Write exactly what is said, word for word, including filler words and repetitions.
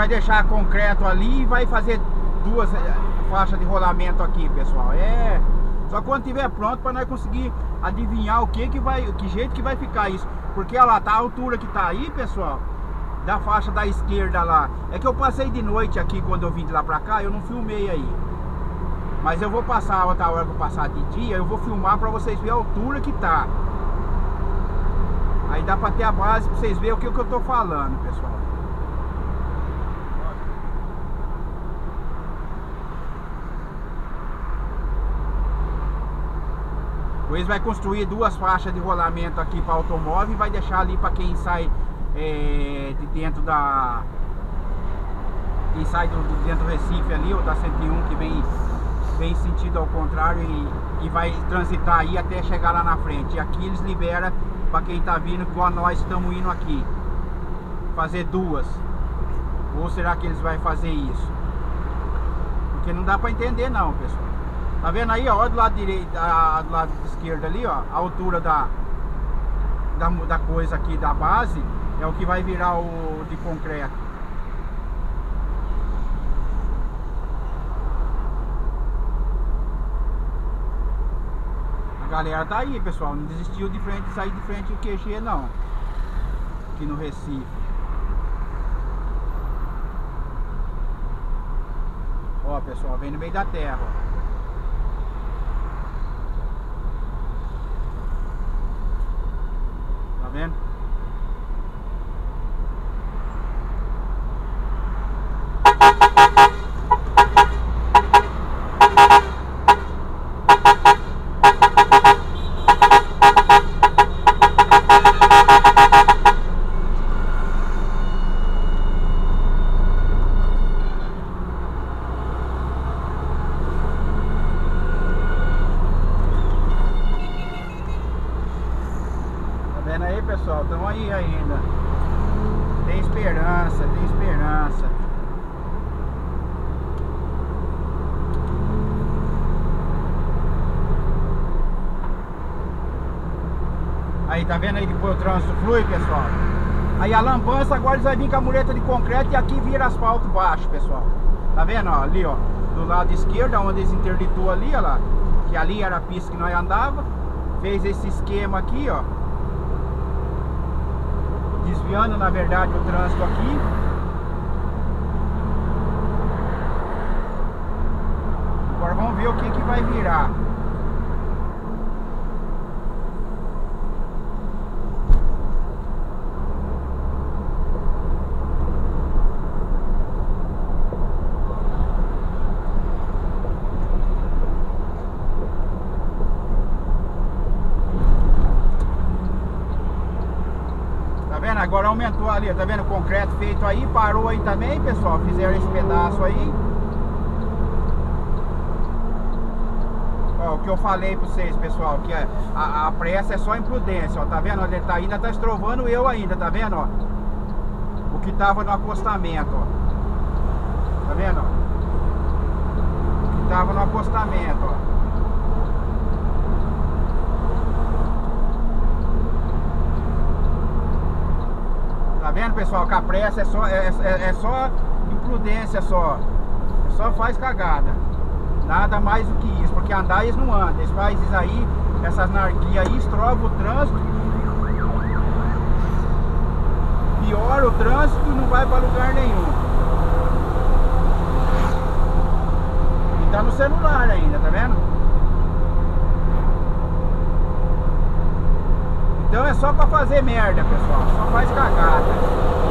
vai deixar concreto ali e vai fazer duas faixas de rolamento aqui, pessoal. É só quando tiver pronto para nós conseguir adivinhar o que que vai, que jeito que vai ficar isso. Porque olha lá, tá a altura que tá aí, pessoal, da faixa da esquerda lá. É que eu passei de noite aqui quando eu vim de lá pra cá, eu não filmei aí. Mas eu vou passar a outra hora que eu passar de dia, eu vou filmar pra vocês verem a altura que tá. Aí dá pra ter a base pra vocês verem o que, que eu tô falando, pessoal. O ex vai construir duas faixas de rolamento aqui para automóvel e vai deixar ali para quem sai é, de dentro da... Quem sai do, do dentro do Recife ali, ou da cento e um, que vem, vem sentido ao contrário e, e vai transitar aí até chegar lá na frente. E aqui eles liberam para quem tá vindo, igual nós estamos indo aqui. Fazer duas. Ou será que eles vão fazer isso? Porque não dá para entender não, pessoal. Tá vendo aí, ó, do lado direito, a, do lado esquerdo ali, ó, a altura da, da, da coisa aqui, da base, é o que vai virar o de concreto. A galera tá aí, pessoal, não desistiu de frente, de sair de frente do Q G não, aqui no Recife. Ó, pessoal, vem no meio da terra, ó. Vendo? Vendo aí, pessoal? Estão aí ainda. Tem esperança, tem esperança. Aí, tá vendo aí depois o trânsito flui, pessoal? Aí a lambança agora eles vão vir com a mureta de concreto e aqui vira asfalto baixo, pessoal. Tá vendo, ó? Ali, ó, do lado esquerdo, onde eles interditou ali, ó lá, que ali era a pista que nós andava. Fez esse esquema aqui, ó, desviando na verdade o trânsito aqui. Agora vamos ver o que que vai virar. Agora aumentou ali, tá vendo o concreto feito aí, parou aí também, pessoal, fizeram esse pedaço aí. Ó, o que eu falei pra vocês, pessoal, que a, a, a pressa é só imprudência, ó, tá vendo? Ele tá ainda, tá estrovando eu ainda, tá vendo, ó? O que tava no acostamento, ó. Tá vendo, ó? O que tava no acostamento, ó. Tá vendo, pessoal, que a pressa é só, é, é, é só imprudência só. Só faz cagada. Nada mais do que isso. Porque andar eles não andam. Eles fazem isso aí, essas narguias aí, estrovam o trânsito. Piora o trânsito e não vai para lugar nenhum. E tá no celular ainda, tá vendo? Então é só pra fazer merda, pessoal. Só faz cagada.